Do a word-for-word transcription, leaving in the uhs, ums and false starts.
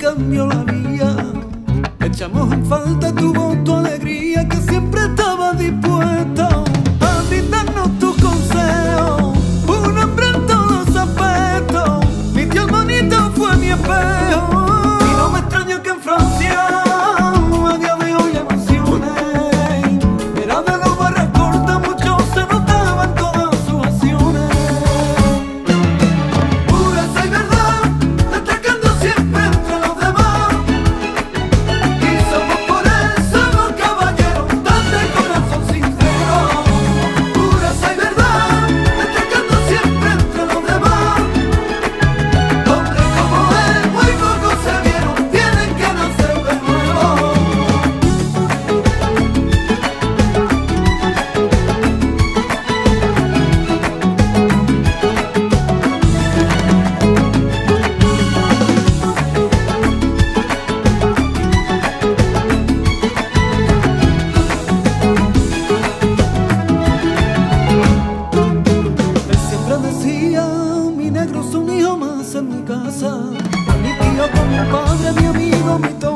cambió la vía. Echamos en falta tu voz, tu alegría, que siempre estaba dispuesta a brindarnos tus consejos. Un hombre en todos los aspectos, mi tío bonito fue mi espejo. Y no me extraña que en Francia a día de hoy emociones. Era de los barras cortas, mucho se notaba en todas sus acciones. Pureza y verdad, destacando siempre entre los demás. Y somos por eso los caballeros, tan de corazón sincero. Pureza y verdad, destacando siempre entre los demás. Hombres como él, muy pocos se vieron, tienen que nacer de nuevo. Él siempre decía, mi negro es un hijo más en mi casa. Mi tío, con mi padre, mi amigo, mi todo.